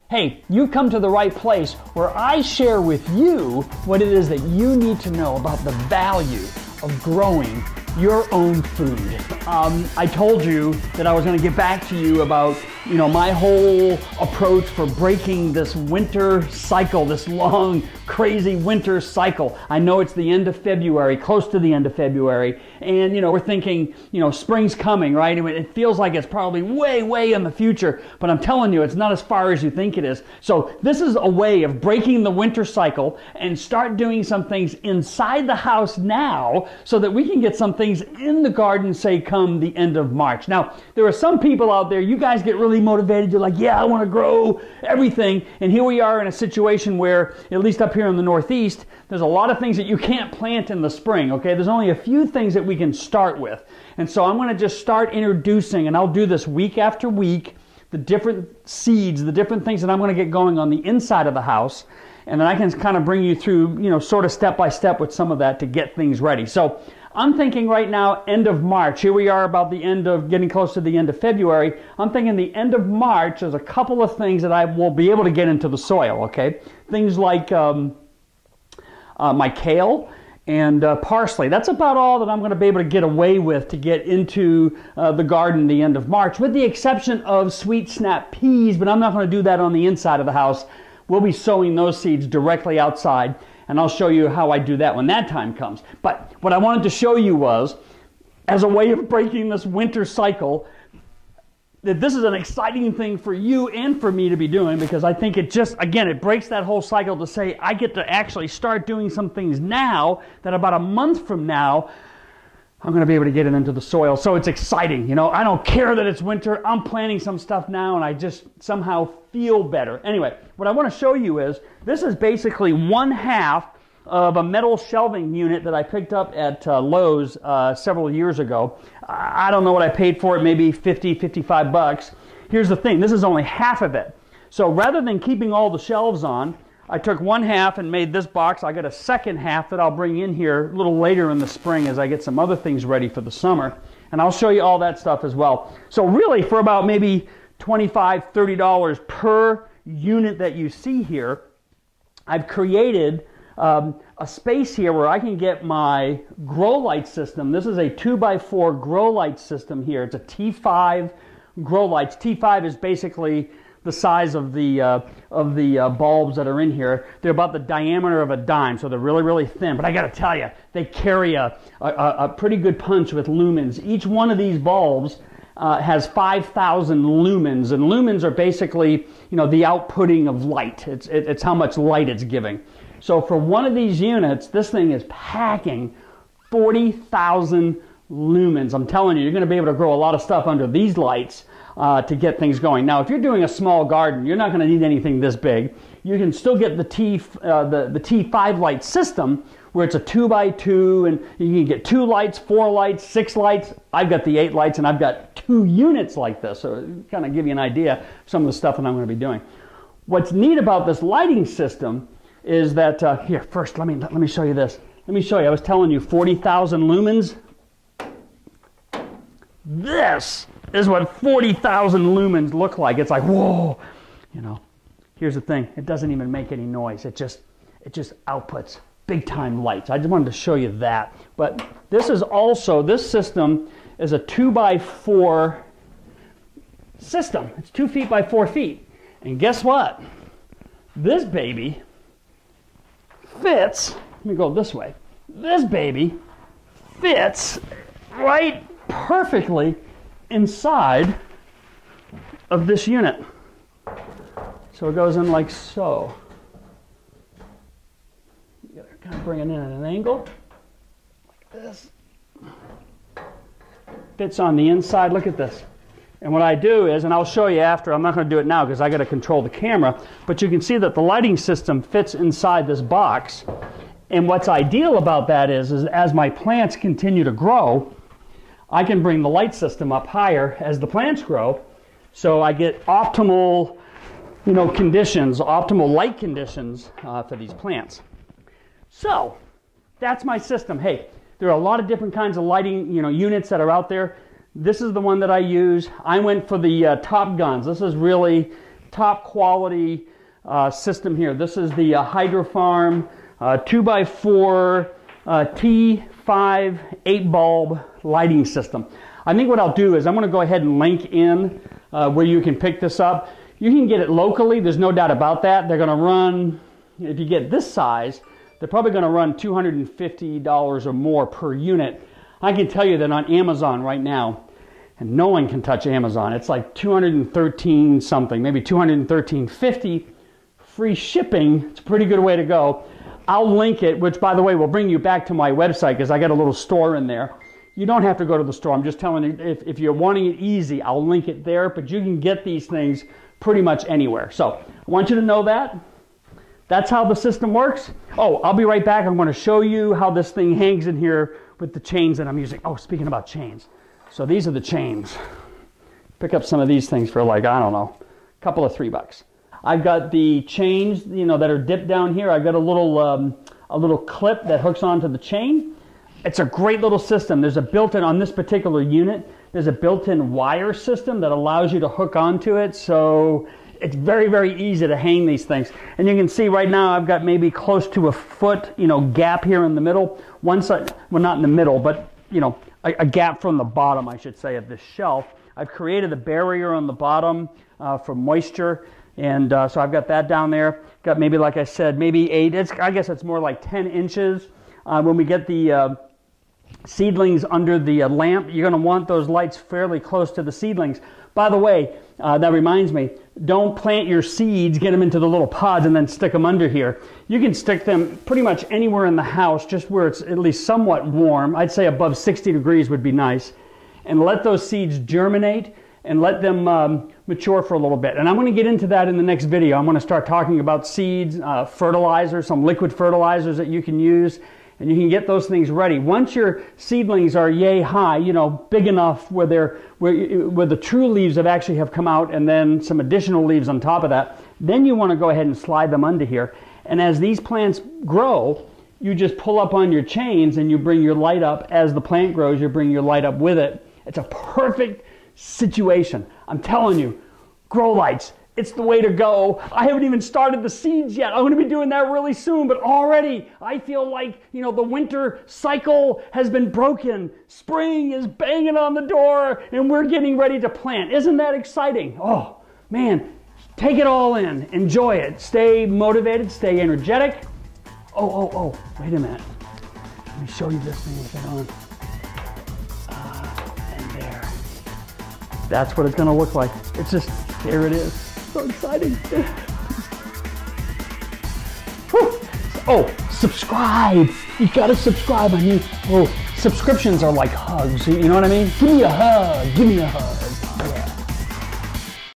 Hey, you've come to the right place where I share with you what it is that you need to know about the value of growing your own food. I told you that I was going to get back to you about, my whole approach for breaking this winter cycle, this long, crazy winter cycle. I know it's the end of February, close to the end of February, and we're thinking, spring's coming, right? It feels like it's probably way, way in the future, but I'm telling you, it's not as far as you think it is. So this is a way of breaking the winter cycle and start doing some things inside the house now so that we can get some things in the garden, say, come the end of March. Now, there are some people out there, you guys get really motivated. You're like, yeah, I want to grow everything. And here we are in a situation where, at least up here in the Northeast, there's a lot of things that you can't plant in the spring, okay? There's only a few things that we can start with. And so I'm going to just start introducing, and I'll do this week after week, the different seeds, the different things that I'm going to get going on the inside of the house. And then I can kind of bring you through, sort of step by step with some of that to get things ready. So I'm thinking right now, end of March. Here we are about the end of, getting close to the end of February. I'm thinking the end of March, there's a couple of things that I will be able to get into the soil, okay? Things like my kale and parsley. That's about all that I'm going to be able to get away with to get into the garden the end of March, with the exception of sweet snap peas, but I'm not going to do that on the inside of the house. We'll be sowing those seeds directly outside, and I'll show you how I do that when that time comes. But what I wanted to show you was, as a way of breaking this winter cycle, that this is an exciting thing for you and for me to be doing, because I think it just, again, it breaks that whole cycle to say I get to actually start doing some things now that about a month from now, I'm going to be able to get it into the soil. So it's exciting. I don't care that it's winter. I'm planting some stuff now, and I just somehow feel better. Anyway, what I want to show you is, this is basically 1/2 of a metal shelving unit that I picked up at Lowe's several years ago. I don't know what I paid for it, maybe 50, 55 bucks. Here's the thing, this is only half of it. So rather than keeping all the shelves on, I took 1/2 and made this box. I got a second half that I'll bring in here a little later in the spring as I get some other things ready for the summer. And I'll show you all that stuff as well. So really, for about maybe $25, $30 per unit that you see here, I've created a space here where I can get my grow light system. This is a 2x4 grow light system here. It's a T5 grow lights. T5 is basically the size of the bulbs that are in here. They're about the diameter of a dime, so they're really, really thin. But I got to tell you, they carry a pretty good punch with lumens. Each one of these bulbs has 5,000 lumens, and lumens are basically, the outputting of light. It's how much light it's giving. So for one of these units, this thing is packing 40,000 lumens. I'm telling you, you're going to be able to grow a lot of stuff under these lights to get things going. Now, if you're doing a small garden, you're not going to need anything this big. You can still get the T5 light system, where it's a 2x2, and you can get 2 lights, 4 lights, 6 lights. I've got the 8 lights, and I've got 2 units like this, so kind of give you an idea of some of the stuff that I'm going to be doing. What's neat about this lighting system is that, here, first, let me show you this. Let me show you, I was telling you 40,000 lumens. This is what 40,000 lumens look like. It's like, whoa, Here's the thing, it doesn't even make any noise. It just outputs big time lights. I just wanted to show you that. But this is also, this system is a 2x4 system. It's 2 feet by 4 feet. And guess what? This baby fits, let me go this way. This baby fits right perfectly inside of this unit. So it goes in like so. You gotta kind of bring it in at an angle, like this. Fits on the inside, look at this. And what I do is, and I'll show you after, I'm not going to do it now because I got to control the camera, but you can see that the lighting system fits inside this box. And what's ideal about that is as my plants continue to grow, I can bring the light system up higher as the plants grow, so I get optimal, conditions, optimal light conditions for these plants. So that's my system. Hey, there are a lot of different kinds of lighting, units that are out there. This is the one that I use. I went for the Top Guns. This is really top quality system here. This is the Hydrofarm 2x4 T5 8 bulb lighting system. I think what I'll do is I'm going to go ahead and link in where you can pick this up. You can get it locally, there's no doubt about that. They're going to run, if you get this size, they're probably going to run $250 or more per unit. I can tell you that on Amazon right now, and no one can touch Amazon, it's like 213 something, maybe 213.50, free shipping. It's a pretty good way to go. I'll link it, which by the way will bring you back to my website because I got a little store in there. You don't have to go to the store. I'm just telling you, if you're wanting it easy, I'll link it there, but you can get these things pretty much anywhere. So I want you to know that. That's how the system works. Oh, I'll be right back. I'm going to show you how this thing hangs in here with the chains that I'm using. Oh, speaking about chains. So these are the chains. Pick up some of these things for like, I don't know, a couple of $3. I've got the chains, you know, that are dipped down here. I've got a little clip that hooks onto the chain. It's a great little system. There's a built-in, on this particular unit, there's a built-in wire system that allows you to hook onto it. So it's very, very easy to hang these things. And you can see right now I've got maybe close to a foot, you know, gap here in the middle. One side, well, not in the middle, but, you know, a gap from the bottom, I should say, of this shelf. I've created a barrier on the bottom for moisture. And so I've got that down there. Got maybe, like I said, maybe 8. I guess it's more like 10 inches. When we get the seedlings under the lamp, you're going to want those lights fairly close to the seedlings. By the way, that reminds me, don't plant your seeds, get them into the little pods, and then stick them under here. You can stick them pretty much anywhere in the house, just where it's at least somewhat warm. I'd say above 60 degrees would be nice. And let those seeds germinate and let them mature for a little bit. And I'm going to get into that in the next video. I'm going to start talking about seeds, fertilizers, some liquid fertilizers that you can use. And you can get those things ready. Once your seedlings are yay high, you know, big enough where the true leaves have come out and then some additional leaves on top of that, then you want to go ahead and slide them under here. And as these plants grow, you just pull up on your chains and you bring your light up. As the plant grows, you bring your light up with it. It's a perfect situation. I'm telling you, grow lights. It's the way to go. I haven't even started the seeds yet. I'm going to be doing that really soon, but already I feel like, you know, the winter cycle has been broken. Spring is banging on the door and we're getting ready to plant. Isn't that exciting? Oh, man, take it all in. Enjoy it. Stay motivated, stay energetic. Oh, wait a minute. Let me show you this thing with it on. And there. That's what it's going to look like. It's just, there it is. So exciting. Oh, subscribe. You gotta subscribe. I mean, oh, subscriptions are like hugs. You know what I mean? Give me a hug. Give me a hug.